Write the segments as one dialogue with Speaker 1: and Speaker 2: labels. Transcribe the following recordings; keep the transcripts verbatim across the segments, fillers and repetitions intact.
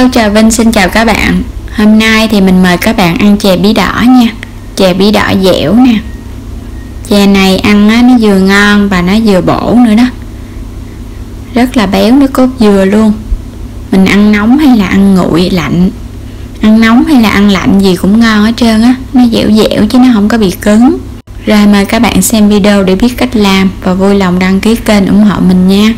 Speaker 1: Trà Vinh xin chào các bạn. Hôm nay thì mình mời các bạn ăn chè bí đỏ nha. Chè bí đỏ dẻo nè. Chè này ăn á, nó vừa ngon và nó vừa bổ nữa đó. Rất là béo nước cốt dừa luôn. Mình ăn nóng hay là ăn nguội lạnh, ăn nóng hay là ăn lạnh gì cũng ngon hết trơn á. Nó dẻo dẻo chứ nó không có bị cứng. Rồi mời các bạn xem video để biết cách làm và vui lòng đăng ký kênh ủng hộ mình nha.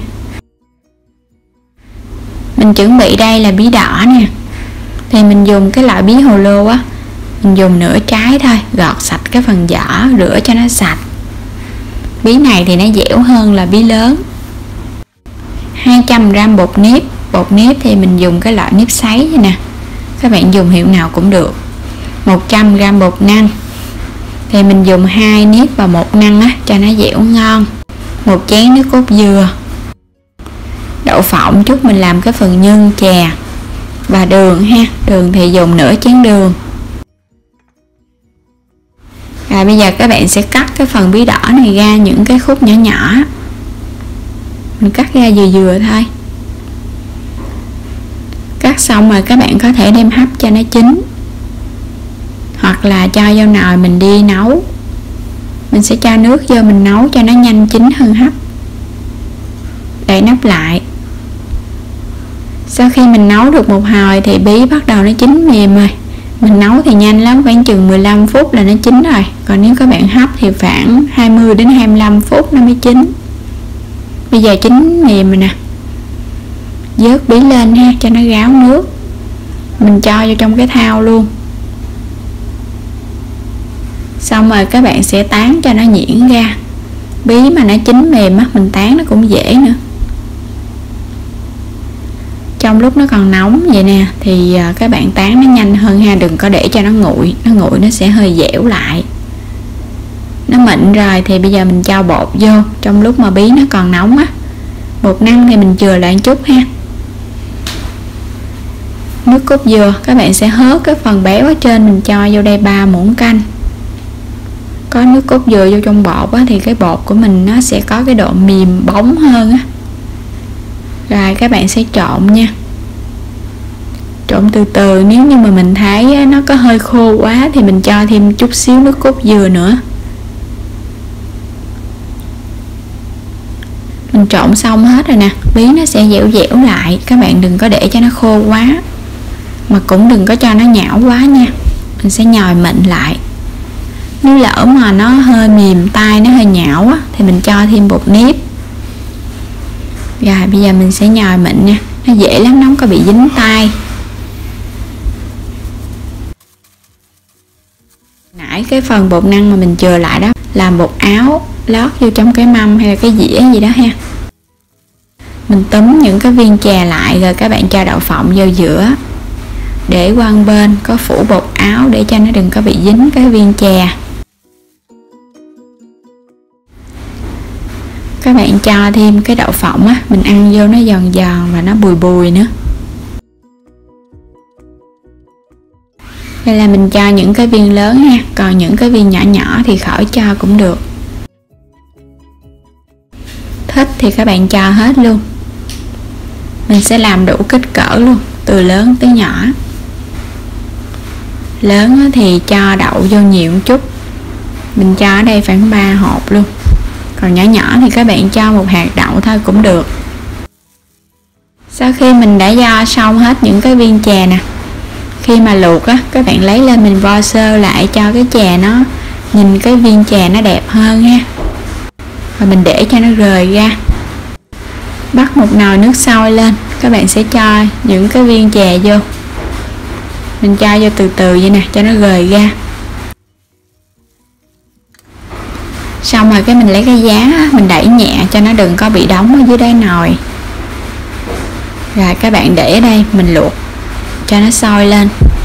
Speaker 1: Mình chuẩn bị đây là bí đỏ nè. Thì mình dùng cái loại bí hồ lô á, mình dùng nửa trái thôi, gọt sạch cái phần vỏ, rửa cho nó sạch. Bí này thì nó dẻo hơn là bí lớn. Hai trăm gam bột nếp. Bột nếp thì mình dùng cái loại nếp sấy vậy nè, các bạn dùng hiệu nào cũng được. Một trăm gam bột năng. Thì mình dùng hai nếp và một năng á, cho nó dẻo ngon. Một chén nước cốt dừa. Đậu phộng chút mình làm cái phần nhân chè. Và đường ha, đường thì dùng nửa chén đường. Rồi bây giờ các bạn sẽ cắt cái phần bí đỏ này ra những cái khúc nhỏ nhỏ. Mình cắt ra vừa vừa thôi. Cắt xong rồi các bạn có thể đem hấp cho nó chín, hoặc là cho vô nồi mình đi nấu. Mình sẽ cho nước vô mình nấu cho nó nhanh chín hơn hấp. Đậy nắp lại. Sau khi mình nấu được một hồi thì bí bắt đầu nó chín mềm rồi. Mình nấu thì nhanh lắm, khoảng chừng mười lăm phút là nó chín rồi. Còn nếu các bạn hấp thì khoảng hai mươi đến hai mươi lăm phút nó mới chín. Bây giờ chín mềm rồi nè. Vớt bí lên ha, cho nó ráo nước. Mình cho vô trong cái thau luôn. Xong rồi các bạn sẽ tán cho nó nhuyễn ra. Bí mà nó chín mềm á, mình tán nó cũng dễ nữa. Trong lúc nó còn nóng vậy nè thì các bạn tán nó nhanh hơn ha, đừng có để cho nó nguội, nó nguội nó sẽ hơi dẻo lại. Nó mịn rồi thì bây giờ mình cho bột vô trong lúc mà bí nó còn nóng á. Bột năng thì mình chừa lại một chút ha. Nước cốt dừa các bạn sẽ hớt cái phần béo ở trên, mình cho vô đây ba muỗng canh. Có nước cốt dừa vô trong bột á, thì cái bột của mình nó sẽ có cái độ mềm bóng hơn á. Rồi các bạn sẽ trộn nha. Trộn từ từ, nếu như mà mình thấy nó có hơi khô quá thì mình cho thêm chút xíu nước cốt dừa nữa. Mình trộn xong hết rồi nè, bí nó sẽ dẻo dẻo lại. Các bạn đừng có để cho nó khô quá, mà cũng đừng có cho nó nhão quá nha. Mình sẽ nhồi mịn lại. Nếu lỡ mà nó hơi mềm tay, nó hơi nhão á, thì mình cho thêm bột nếp. Rồi bây giờ mình sẽ nhồi mịn nha. Nó dễ lắm, nó không có bị dính tay. Nãy cái phần bột năng mà mình chừa lại đó, làm bột áo lót vô trong cái mâm hay là cái dĩa gì đó ha. Mình túm những cái viên chè lại rồi các bạn cho đậu phộng vô giữa. Để qua một bên có phủ bột áo để cho nó đừng có bị dính cái viên chè. Các bạn cho thêm cái đậu phộng á, mình ăn vô nó giòn giòn và nó bùi bùi nữa. Đây là mình cho những cái viên lớn ha, còn những cái viên nhỏ nhỏ thì khỏi cho cũng được. Thích thì các bạn cho hết luôn. Mình sẽ làm đủ kích cỡ luôn, từ lớn tới nhỏ. Lớn thì cho đậu vô nhiều một chút. Mình cho ở đây khoảng ba hộp luôn. Còn nhỏ nhỏ thì các bạn cho một hạt đậu thôi cũng được. Sau khi mình đã vo xong hết những cái viên chè nè, khi mà luộc á, các bạn lấy lên mình vo sơ lại cho cái chè nó nhìn cái viên chè nó đẹp hơn ha. Và mình để cho nó rời ra. Bắt một nồi nước sôi lên, các bạn sẽ cho những cái viên chè vô. Mình cho vô từ từ vậy nè, cho nó rời ra. Xong rồi cái mình lấy cái giá, mình đẩy nhẹ cho nó đừng có bị đóng ở dưới đáy nồi. Rồi các bạn để ở đây mình luộc cho nó sôi lên.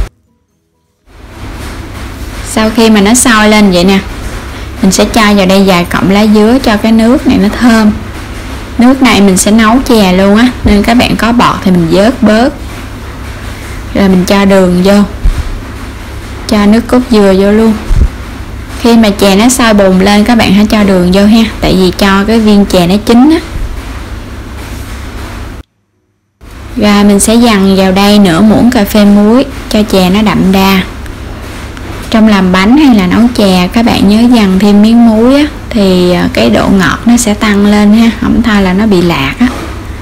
Speaker 1: Sau khi mà nó sôi lên vậy nè, mình sẽ cho vào đây vài cọng lá dứa cho cái nước này nó thơm. Nước này mình sẽ nấu chè luôn á, nên các bạn có bọt thì mình vớt bớt. Rồi mình cho đường vô, cho nước cốt dừa vô luôn. Khi mà chè nó sôi bùng lên các bạn hãy cho đường vô ha, tại vì cho cái viên chè nó chín á. Rồi mình sẽ dằn vào đây nửa muỗng cà phê muối cho chè nó đậm đà. Trong làm bánh hay là nấu chè các bạn nhớ dằn thêm miếng muối á, thì cái độ ngọt nó sẽ tăng lên ha, không thôi là nó bị lạc á.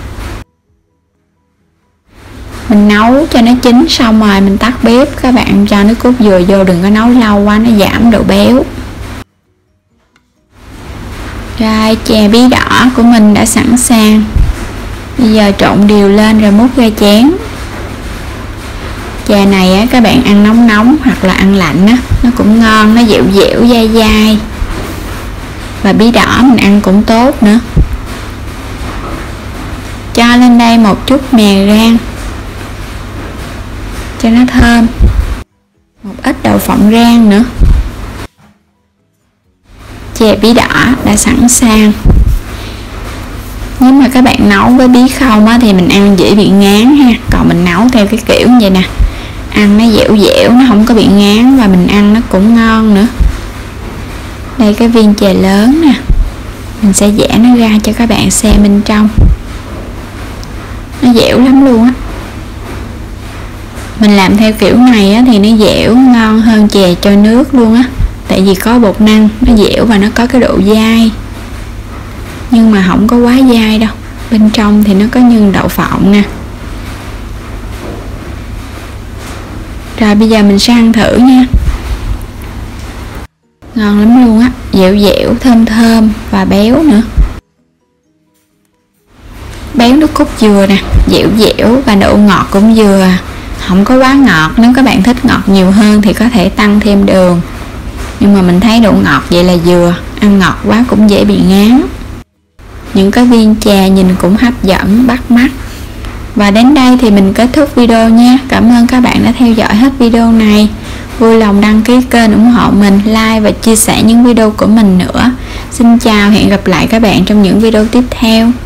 Speaker 1: Mình nấu cho nó chín xong rồi mình tắt bếp, các bạn cho nước cốt dừa vô, đừng có nấu lâu quá nó giảm độ béo. Rồi chè bí đỏ của mình đã sẵn sàng. Bây giờ trộn đều lên rồi múc ra chén. Chè này á, các bạn ăn nóng nóng hoặc là ăn lạnh á, nó cũng ngon, nó dẻo dẻo dai dai. Và bí đỏ mình ăn cũng tốt nữa. Cho lên đây một chút mè rang cho nó thơm, một ít đậu phộng rang nữa. Chè bí đỏ đã sẵn sàng. Nếu mà các bạn nấu với bí không á, thì mình ăn dễ bị ngán ha. Còn mình nấu theo cái kiểu như vậy nè, ăn nó dẻo dẻo, nó không có bị ngán và mình ăn nó cũng ngon nữa. Đây cái viên chè lớn nè, mình sẽ vẽ nó ra cho các bạn xem bên trong. Nó dẻo lắm luôn á. Mình làm theo kiểu này á, thì nó dẻo ngon hơn chè trôi nước luôn á. Tại vì có bột năng, nó dẻo và nó có cái độ dai. Nhưng mà không có quá dai đâu. Bên trong thì nó có nhân đậu phộng nè. Rồi bây giờ mình sẽ ăn thử nha. Ngon lắm luôn á, dẻo dẻo, thơm thơm và béo nữa. Béo nước cốt dừa nè, dẻo dẻo và độ ngọt cũng vừa, không có quá ngọt. Nếu các bạn thích ngọt nhiều hơn thì có thể tăng thêm đường, nhưng mà mình thấy độ ngọt vậy là vừa, ăn ngọt quá cũng dễ bị ngán. Những cái viên chè nhìn cũng hấp dẫn, bắt mắt. Và đến đây thì mình kết thúc video nha. Cảm ơn các bạn đã theo dõi hết video này. Vui lòng đăng ký kênh ủng hộ mình, like và chia sẻ những video của mình nữa. Xin chào, hẹn gặp lại các bạn trong những video tiếp theo.